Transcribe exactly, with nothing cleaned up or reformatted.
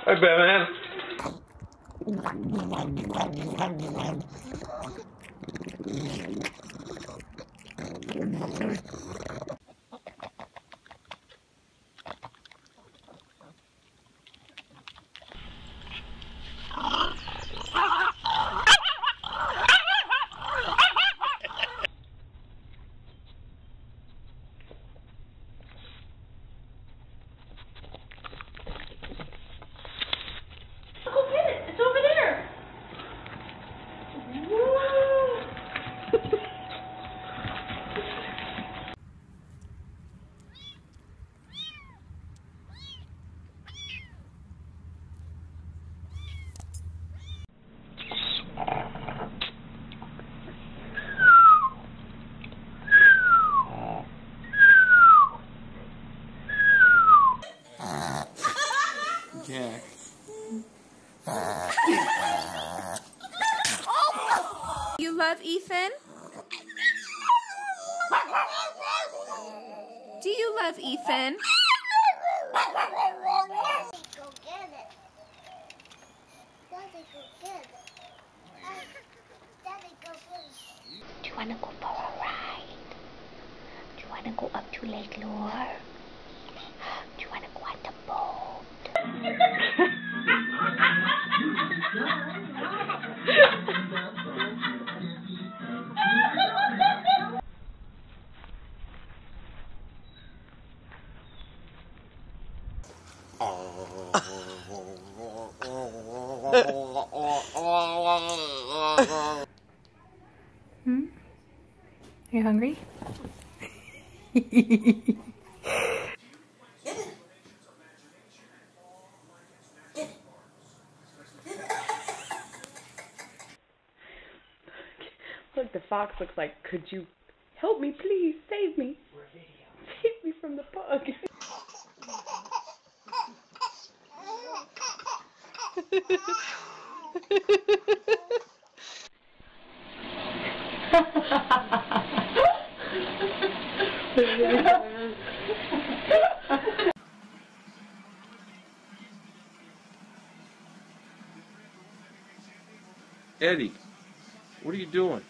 Hi, Batman. Go get it. It's over there. Whoa. Yeah. You love Ethan? Do you love Ethan? Go get it. Daddy, go get it. Daddy, go get it. Do you want to go for a ride? Do you want to go up to Lake Lure? Do you want to go on the boat? Hmm? Are you hungry? Look, the fox looks like, could you help me, please? Save me. Save me from the bug. Eddie, what are you doing?